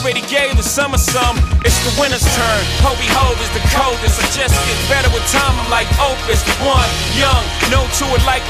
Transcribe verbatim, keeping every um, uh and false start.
already gave the summer some. It's the winter's turn. Ho behold is the coldest. I just get better with time. I'm like Opus. One, young, no to it like